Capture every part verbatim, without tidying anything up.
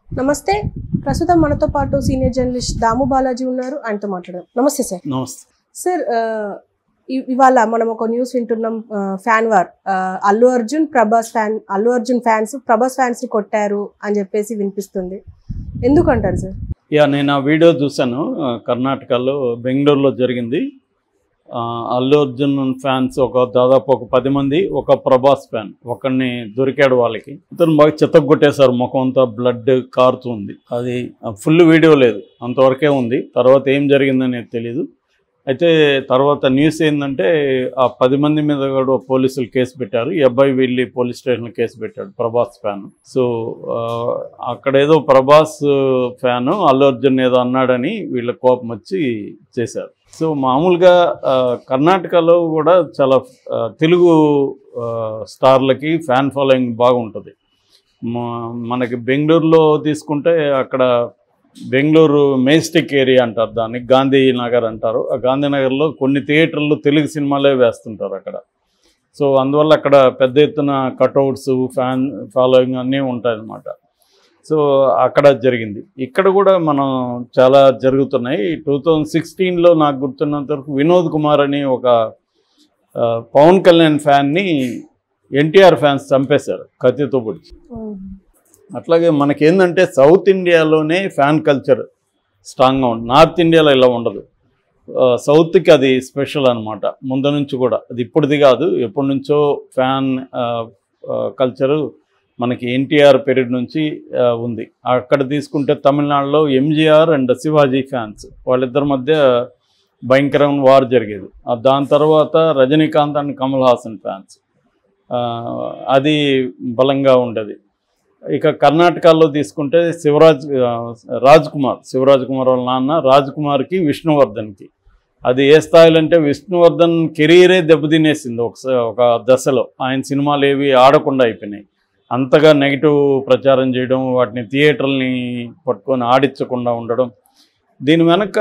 నమస్తే. ప్రస్తుతం మనతో పాటు సీనియర్ జర్నలిస్ట్ దాము బాలాజీ ఉన్నారు. ఆయనతో మాట్లాడదాం. నమస్తే సార్. నమస్తే సార్. ఇవాళ మనం ఒక న్యూస్ వింటున్నాం. Fan war, Allu Arjun Prabhas fan Allu Arjun fans Prabhas fans ని కొట్టారు అని చెప్పేసి వినిపిస్తుంది. ఎందుకంటారు సార్? యా నేను ఆ వీడియో చూశాను. కర్ణాటకలో బెంగళూరులో జరిగింది. అల్లు అర్జున్ ఫ్యాన్స్ ఒక దాదాపు ఒక పది మంది, ఒక ప్రభాస్ ఫ్యాన్ ఒకరిని దొరికాడు వాళ్ళకి. ఇతను బాగా చెత్తగొట్టేశారు, ముఖం అంతా బ్లడ్ కారుతుంది. అది ఫుల్ వీడియో లేదు, అంతవరకే ఉంది. తర్వాత ఏం జరిగిందనేది తెలీదు. అయితే తర్వాత న్యూస్ ఏంటంటే ఆ పది మంది మీద కూడా పోలీసులు కేసు పెట్టారు. ఈ అబ్బాయి వెళ్ళి పోలీస్ స్టేషన్లో కేసు పెట్టాడు, ప్రభాస్ ఫ్యాన్. సో అక్కడేదో ప్రభాస్ ఫ్యాను అల్లు అర్జున్ ఏదో అన్నాడని వీళ్ళ కోపం వచ్చి చేశారు. సో మామూలుగా కర్ణాటకలో కూడా చాలా తెలుగు స్టార్లకి ఫ్యాన్ ఫాలోయింగ్ బాగుంటుంది. మనకి బెంగళూరులో తీసుకుంటే అక్కడ బెంగళూరు మేస్టిక్ ఏరియా అంటారు, దాన్ని గాంధీనగర్ అంటారు. ఆ గాంధీనగర్లో కొన్ని థియేటర్లు తెలుగు సినిమాలే వేస్తుంటారు అక్కడ. సో అందువల్ల అక్కడ పెద్ద ఎత్తున కట్అవుట్స్, ఫ్యాన్ ఫాలోయింగ్ అన్నీ ఉంటాయన్నమాట. సో అక్కడ జరిగింది. ఇక్కడ కూడా మనం చాలా జరుగుతున్నాయి. టూ థౌజండ్ సిక్స్టీన్లో నాకు గుర్తున్నంత వరకు వినోద్ కుమార్ అని ఒక పవన్ కళ్యాణ్ ఫ్యాన్ని ఎన్టీఆర్ ఫ్యాన్స్ చంపేశారు కత్తితో పొడిచి. అట్లాగే మనకేందంటే సౌత్ ఇండియాలోనే ఫ్యాన్ కల్చర్ స్ట్రాంగ్గా ఉంటుంది, నార్త్ ఇండియాలో ఇలా ఉండదు. సౌత్కి అది స్పెషల్ అనమాట. ముందు నుంచి కూడా అది ఇప్పుడుది కాదు, ఎప్పటి నుంచో ఫ్యాన్ కల్చరు మనకి ఎన్టీఆర్ పీరియడ్ నుంచి ఉంది. అక్కడ తీసుకుంటే తమిళనాడులో ఎంజీఆర్ అండ్ శివాజీ ఫ్యాన్స్, వాళ్ళిద్దరి మధ్య భయంకరమైన వార్ జరిగేది. దాని తర్వాత రజనీకాంత్ అండ్ కమల్ హాసన్ ఫ్యాన్స్, అది బలంగా ఉండేది. ఇక కర్ణాటకలో తీసుకుంటే శివరాజ్ రాజ్ కుమార్ శివరాజ్ కుమార్ వాళ్ళ నాన్న రాజ్ కుమార్కి విష్ణువర్ధన్కి అది ఏ స్థాయిలో అంటే విష్ణువర్ధన్ కెరీరే దెబ్బతినేసింది ఒక ఒక దశలో. ఆయన సినిమాలు ఏవి ఆడకుండా అయిపోయినాయి. అంతగా నెగిటివ్ ప్రచారం చేయడం, వాటిని థియేటర్ని పట్టుకొని ఆడించకుండా ఉండడం, దీని వెనక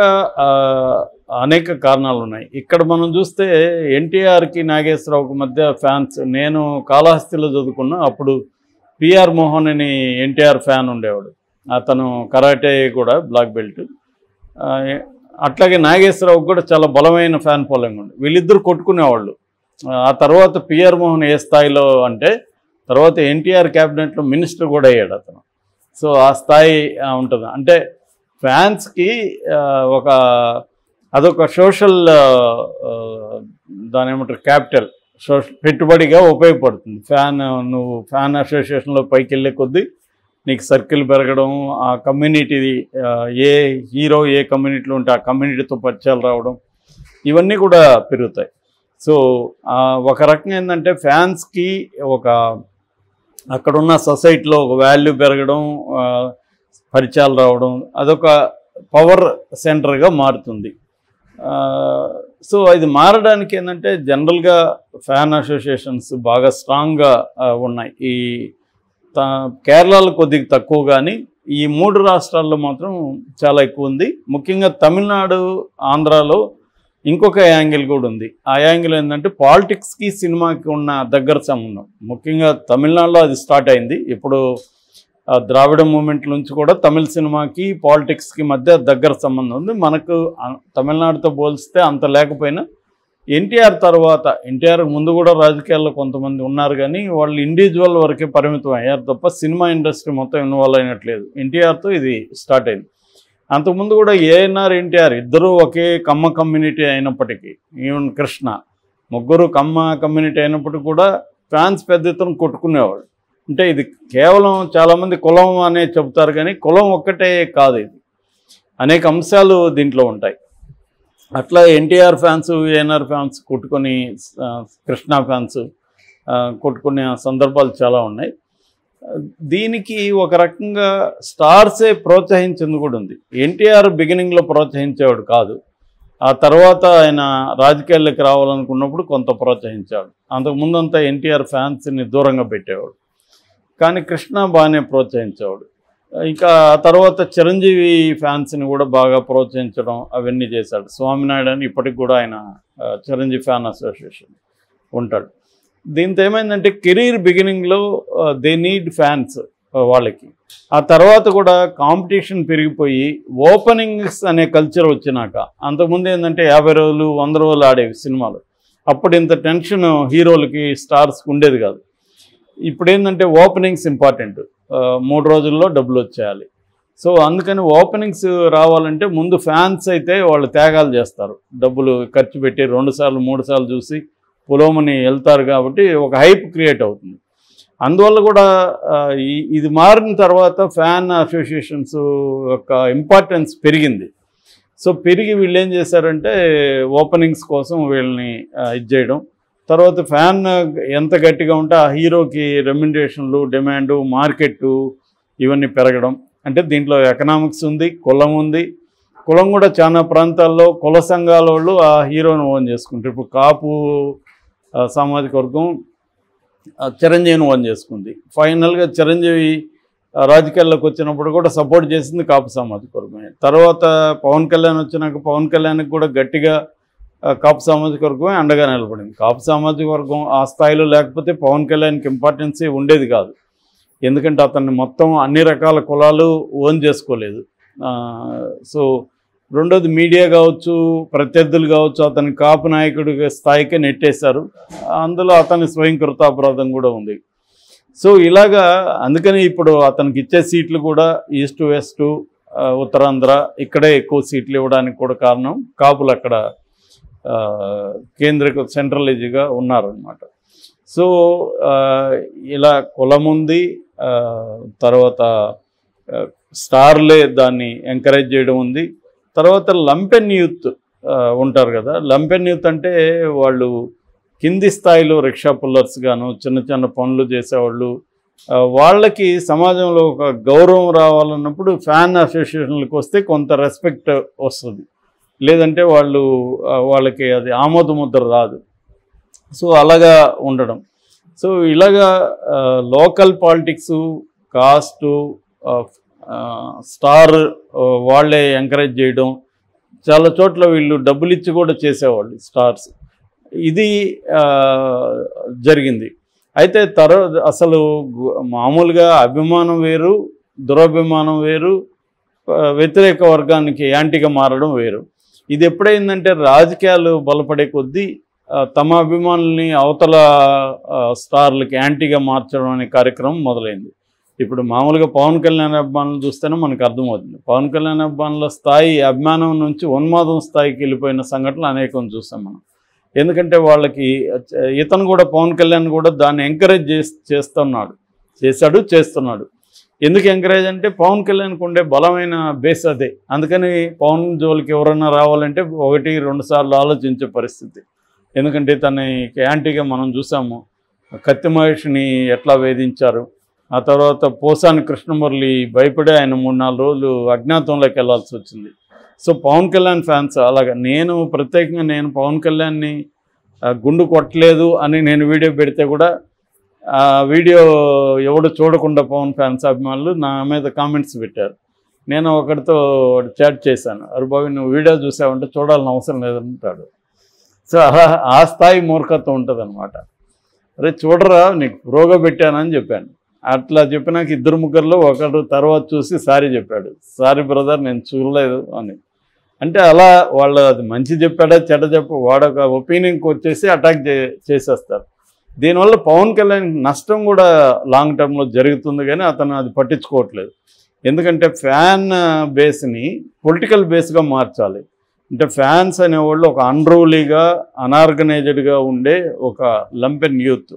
అనేక కారణాలు ఉన్నాయి. ఇక్కడ మనం చూస్తే ఎన్టీఆర్కి నాగేశ్వరరావుకి మధ్య ఫ్యాన్స్, నేను కాళహస్తిలో చదువుకున్నా, అప్పుడు పిఆర్ మోహన్ అని ఎన్టీఆర్ ఫ్యాన్ ఉండేవాడు. అతను కరాటే కూడా బ్లాక్ బెల్ట్. అట్లాగే నాగేశ్వరరావుకి కూడా చాలా బలమైన ఫ్యాన్ ఫాలోయింగ్ ఉంది. వీళ్ళిద్దరు కొట్టుకునేవాళ్ళు. ఆ తర్వాత పిఆర్ మోహన్ ఏ స్థాయిలో అంటే తర్వాత ఎన్టీఆర్ క్యాబినెట్లో మినిస్టర్ కూడా అయ్యాడు అతను. సో ఆ స్థాయి ఉంటుంది. అంటే ఫ్యాన్స్కి ఒక అదొక సోషల్ దాని ఏమంటారు క్యాపిటల్, సోషల్ పెట్టుబడిగా ఉపయోగపడుతుంది. ఫ్యాన్ నువ్వు ఫ్యాన్ అసోసియేషన్లో పైకి వెళ్ళే కొద్దీ నీకు సర్కిల్ పెరగడం, ఆ కమ్యూనిటీ ఏ హీరో ఏ కమ్యూనిటీలో ఉంటే ఆ కమ్యూనిటీతో పరిచయాలు రావడం, ఇవన్నీ కూడా పెరుగుతాయి. సో ఒక రకంగా ఏంటంటే ఫ్యాన్స్కి ఒక అక్కడున్న సొసైటీలో ఒక వాల్యూ పెరగడం, పరిచయాలు రావడం, అదొక పవర్ సెంటర్గా మారుతుంది. సో ఇది మారడానికి ఏంటంటే జనరల్గా ఫ్యాన్ అసోసియేషన్స్ బాగా స్ట్రాంగ్గా ఉన్నాయి. ఈ కేరళలో కొద్దిగా తక్కువ, కానీ ఈ మూడు రాష్ట్రాల్లో మాత్రం చాలా ఎక్కువ ఉంది. ముఖ్యంగా తమిళనాడు, ఆంధ్రాలో ఇంకొక యాంగిల్ కూడా ఉంది. ఆ యాంగిల్ ఏంటంటే పాలిటిక్స్కి సినిమాకి ఉన్న దగ్గర సంబంధం. ముఖ్యంగా తమిళనాడులో అది స్టార్ట్ అయింది. ఇప్పుడు ద్రావిడ మూమెంట్ నుంచి కూడా తమిళ సినిమాకి పాలిటిక్స్కి మధ్య దగ్గర సంబంధం ఉంది. మనకు తమిళనాడుతో పోలిస్తే అంత లేకపోయినా ఎన్టీఆర్ తర్వాత, ఎన్టీఆర్ ముందు కూడా రాజకీయాల్లో కొంతమంది ఉన్నారు, కానీ వాళ్ళు ఇండివిజువల్ వరకే పరిమితం అయ్యారు తప్ప సినిమా ఇండస్ట్రీ మొత్తం ఇన్వాల్వ్ అయినట్లేదు. ఎన్టీఆర్తో ఇది స్టార్ట్ అయింది. అంతకుముందు కూడా ఏఎన్ఆర్, ఎన్టీఆర్ ఇద్దరూ ఒకే కమ్మ కమ్యూనిటీ అయినప్పటికీ, ఈవెన్ కృష్ణ, ముగ్గురు కమ్మ కమ్యూనిటీ అయినప్పటికీ కూడా ఫ్యాన్స్ పెద్ద ఎత్తున కొట్టుకునేవాడు. అంటే ఇది కేవలం చాలామంది కులం అనే చెబుతారు, కానీ కులం ఒక్కటే కాదు, ఇది అనేక అంశాలు దీంట్లో ఉంటాయి. అట్లా ఎన్టీఆర్ ఫ్యాన్స్, ఏఎన్ఆర్ ఫ్యాన్స్ కొట్టుకొని, కృష్ణ ఫ్యాన్స్ కొట్టుకునే సందర్భాలు చాలా ఉన్నాయి. దీనికి ఒక రకంగా స్టార్సే ప్రోత్సహించింది కూడా ఉంది. ఎన్టీఆర్ బిగినింగ్లో ప్రోత్సహించేవాడు కాదు, ఆ తర్వాత ఆయన రాజకీయాల్లోకి రావాలనుకున్నప్పుడు కొంత ప్రోత్సహించాడు. అంతకుముందంతా ఎన్టీఆర్ ఫ్యాన్స్ని దూరంగా పెట్టేవాడు, కానీ కృష్ణ బాగానే ప్రోత్సహించేవాడు. ఇంకా ఆ తర్వాత చిరంజీవి ఫ్యాన్స్ని కూడా బాగా ప్రోత్సహించడం అవన్నీ చేశాడు. స్వామినాయుడు అని ఇప్పటికి కూడా ఆయన చిరంజీవి ఫ్యాన్ అసోసియేషన్ ఉంటాడు. దీంతో ఏమైందంటే కెరీర్ బిగినింగ్లో దే నీడ్ ఫ్యాన్స్. వాళ్ళకి. ఆ తర్వాత కూడా కాంపిటీషన్ పెరిగిపోయి ఓపెనింగ్స్ అనే కల్చర్ వచ్చినాక, అంతకుముందు ఏంటంటే యాభై రోజులు వంద రోజులు ఆడేవి సినిమాలు. అప్పుడు ఇంత టెన్షన్ హీరోలకి స్టార్స్కి ఉండేది కాదు. ఇప్పుడు ఏంటంటే ఓపెనింగ్స్ ఇంపార్టెంట్, మూడు రోజుల్లో డబ్బులు వచ్చేయాలి. సో అందుకని ఓపెనింగ్స్ రావాలంటే ముందు ఫ్యాన్స్ అయితే వాళ్ళు త్యాగాలు చేస్తారు, డబ్బులు ఖర్చు పెట్టి రెండు సార్లు మూడు సార్లు చూసి పొలోమని వెళ్తారు కాబట్టి ఒక హైప్ క్రియేట్ అవుతుంది. అందువల్ల కూడా ఇది మారిన తర్వాత ఫ్యాన్ అసోసియేషన్స్ యొక్క ఇంపార్టెన్స్ పెరిగింది. సో పెరిగి వీళ్ళు ఏం చేశారంటే ఓపెనింగ్స్ కోసం వీళ్ళని ఇది చేయడం, తర్వాత ఫ్యాన్ ఎంత గట్టిగా ఉంటే ఆ హీరోకి రెమ్యునరేషన్లు, డిమాండు, మార్కెట్టు ఇవన్నీ పెరగడం. అంటే దీంట్లో ఎకనామిక్స్ ఉంది, కులం ఉంది. కులం కూడా చాలా ప్రాంతాల్లో కుల సంఘాల వాళ్ళు ఆ హీరోని ఓన్ చేసుకుంటారు. ఇప్పుడు కాపు సామాజిక వర్గం చిరంజీవిని ఓన్ చేసుకుంది. ఫైనల్గా చిరంజీవి రాజకీయాల్లోకి వచ్చినప్పుడు కూడా సపోర్ట్ చేసింది కాపు సామాజిక వర్గమే. తర్వాత పవన్ కళ్యాణ్ వచ్చినాక పవన్ కళ్యాణ్కి కూడా గట్టిగా కాపు సామాజిక వర్గమే అండగా నిలబడింది. కాపు సామాజిక వర్గం ఆ స్థాయిలో లేకపోతే పవన్ కళ్యాణ్కి ఇంపార్టెన్సే ఉండేది కాదు. ఎందుకంటే అతన్ని మొత్తం అన్ని రకాల కులాలు ఓన్ చేసుకోలేదు. సో రెండోది మీడియా కావచ్చు, ప్రత్యర్థులు కావచ్చు, అతని కాపు నాయకుడి స్థాయికే నెట్టేశారు. అందులో అతని స్వయంకృతాపరాధం కూడా ఉంది. సో ఇలాగా అందుకని ఇప్పుడు అతనికి ఇచ్చే సీట్లు కూడా ఈస్ట్ వెస్ట్ ఉత్తరాంధ్ర ఇక్కడే ఎక్కువ సీట్లు ఇవ్వడానికి కూడా కారణం కాపులు అక్కడ కేంద్ర సెంట్రలైజ్గా ఉన్నారనమాట. సో ఇలా కులం ఉంది, తర్వాత స్టార్లే దాన్ని ఎంకరేజ్ చేయడం ఉంది. తర్వాత లంపెన్ యూత్ ఉంటారు కదా, లంపెన్ యూత్ అంటే వాళ్ళు కింది స్థాయిలో రిక్షా పుల్లర్స్ గాను చిన్న చిన్న పనులు చేసేవాళ్ళు, వాళ్ళకి సమాజంలో ఒక గౌరవం రావాలన్నప్పుడు ఫ్యాన్ అసోసియేషన్లకు వస్తే కొంత రెస్పెక్ట్ వస్తుంది, లేదంటే వాళ్ళు వాళ్ళకి అది ఆమోద ముద్ర రాదు. సో అలాగా ఉండడం. సో ఇలాగా లోకల్ పాలిటిక్స్, కాస్టు, స్టార్ వాళ్ళే ఎంకరేజ్ చేయడం, చాలా చోట్ల వీళ్ళు డబ్బులు ఇచ్చి కూడా చేసేవాళ్ళు స్టార్స్. ఇది జరిగింది. అయితే తర్వాత అసలు మామూలుగా అభిమానం వేరు, దురభిమానం వేరు, వ్యతిరేక వర్గానికి యాంటీగా మారడం వేరు. ఇది ఎప్పుడైందంటే రాజకీయాలు బలపడే కొద్దీ తమ అభిమానుల్ని అవతల స్టార్లకి యాంటీగా మార్చడం అనే కార్యక్రమం మొదలైంది. ఇప్పుడు మామూలుగా పవన్ కళ్యాణ్ అభిమానులు చూస్తేనే మనకు అర్థమవుతుంది. పవన్ కళ్యాణ్ అభిమానుల స్థాయి అభిమానం నుంచి ఉన్మాదం స్థాయికి వెళ్ళిపోయిన సంఘటనలు అనేకం చూస్తాం మనం. ఎందుకంటే వాళ్ళకి ఇతను కూడా పవన్ కళ్యాణ్ కూడా దాన్ని ఎంకరేజ్ చేసి చేస్తున్నాడు చేశాడు చేస్తున్నాడు ఎందుకు ఎంకరేజ్ అంటే పవన్ కళ్యాణ్కి ఉండే బలమైన బేస్ అదే. అందుకని పవన్ జోలికి ఎవరన్నా రావాలంటే ఒకటి రెండు సార్లు ఆలోచించే పరిస్థితి. ఎందుకంటే తనకి యాంటీగా మనం చూసాము, కత్తి మహేష్ని ఎట్లా వేధించారు. ఆ తర్వాత పోసాని కృష్ణమురళి భయపడే ఆయన మూడు నాలుగు రోజులు అజ్ఞాతంలోకి వెళ్ళాల్సి వచ్చింది. సో పవన్ కళ్యాణ్ ఫ్యాన్స్ అలాగా, నేను ప్రత్యేకంగా నేను పవన్ కళ్యాణ్ని గుండు కొట్టలేదు అని నేను వీడియో పెడితే కూడా ఆ వీడియో ఎవడు చూడకుండా పవన్ ఫ్యాన్స్ అభిమానులు నా మీద కామెంట్స్ పెట్టారు. నేను ఒకటితో చాట్ చేశాను, అరే బాబు నువ్వు వీడియో చూసావంటే చూడాలని అవసరం లేదంటాడు. సో అలా ఆ స్థాయి మూర్ఖత్వం ఉంటుంది అనమాట. అరే చూడరా నీకు ప్రోగా పెట్టానని చెప్పాను. అట్లా చెప్పినాక ఇద్దరు ముగ్గురులో ఒకరు తర్వాత చూసి సారీ చెప్పాడు, సారీ బ్రదర్ నేను చూడలేదు అని. అంటే అలా వాళ్ళు అది మంచి చెప్పాడా చెడ్డ చెప్ప వాడొక ఒపీనియన్కి వచ్చేసి అటాక్ చే చేసేస్తారు. దీనివల్ల పవన్ కళ్యాణ్ నష్టం కూడా లాంగ్ టర్మ్లో జరుగుతుంది, కానీ అతను అది పట్టించుకోవట్లేదు. ఎందుకంటే ఫ్యాన్ బేస్ని పొలిటికల్ బేస్గా మార్చాలి. అంటే ఫ్యాన్స్ అనేవాళ్ళు ఒక అన్రూలీగా అనార్గనైజ్డ్గా ఉండే ఒక లంపెన్ యూత్,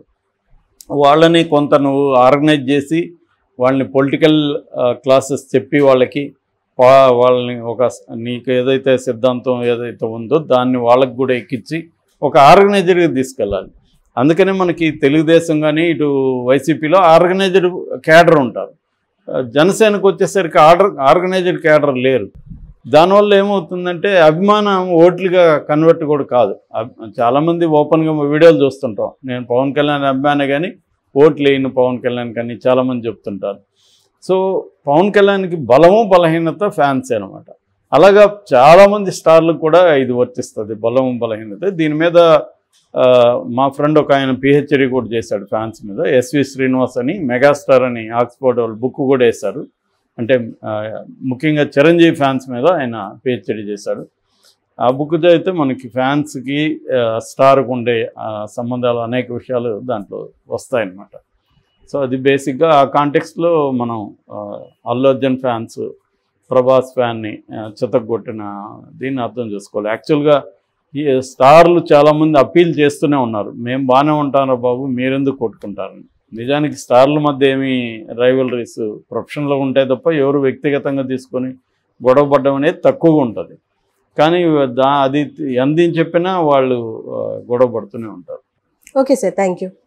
వాళ్ళని కొంత నువ్వు ఆర్గనైజ్ చేసి వాళ్ళని పొలిటికల్ క్లాసెస్ చెప్పి వాళ్ళకి వాళ్ళని ఒక నీకు ఏదైతే సిద్ధాంతం ఏదైతే ఉందో దాన్ని వాళ్ళకి కూడా ఎక్కించి ఒక ఆర్గనైజర్గా తీసుకెళ్ళాలి. అందుకనే మనకి తెలుగుదేశం కానీ ఇటు వైసీపీలో ఆర్గనైజ్డ్ క్యాడర్ ఉంటారు. జనసేనకు వచ్చేసరికి ఆర్డర్ ఆర్గనైజ్డ్ క్యాడర్ లేరు. దానివల్ల ఏమవుతుందంటే అభిమానం ఓట్లుగా కన్వర్ట్ కూడా కాదు. చాలామంది ఓపెన్గా వీడియోలు చూస్తుంటాం, నేను పవన్ కళ్యాణ్ అభిమాని కానీ ఓట్లు వేయను పవన్ కళ్యాణ్ కానీ చాలామంది చెప్తుంటారు. సో పవన్ కళ్యాణ్కి బలము బలహీనత ఫ్యాన్సే అనమాట. అలాగా చాలామంది స్టార్లకు కూడా ఇది వర్తిస్తుంది, బలము బలహీనత. దీని మీద మా ఫ్రెండ్ ఒక ఆయన పిహెచ్డి కూడా చేశాడు ఫ్యాన్స్ మీద, ఎస్వి శ్రీనివాస్ అని, మెగాస్టార్ అని ఆక్స్ఫోర్డ్ వాళ్ళు బుక్ కూడా వేశారు. అంటే ముఖ్యంగా చిరంజీవి ఫ్యాన్స్ మీద ఆయన పిహెచ్డి చేశాడు. ఆ బుక్ చదివితే మనకి ఫ్యాన్స్కి స్టార్కి ఉండే సంబంధాలు అనేక విషయాలు దాంట్లో వస్తాయన్నమాట. సో అది బేసిక్గా ఆ కాంటెక్స్ట్లో మనం అల్లు అర్జున్ ఫ్యాన్స్ ప్రభాస్ ఫ్యాన్ని చితగ్గొట్టిన దీన్ని అర్థం చేసుకోవాలి. యాక్చువల్గా ఈ స్టార్లు చాలామంది అప్పీల్ చేస్తూనే ఉన్నారు, మేము బాగానే ఉంటారా బాబు మీరెందుకు కొట్టుకుంటారని. నిజానికి స్టార్ల మధ్య ఏమి రైవలరీస్ ప్రొఫెషన్లో ఉంటాయి తప్ప ఎవరు వ్యక్తిగతంగా తీసుకొని గొడవ పడడం అనేది తక్కువగా ఉంటుంది. కానీ దా అది ఎందని చెప్పినా వాళ్ళు గొడవ పడుతూనే ఉంటారు. Okay sir, thank you.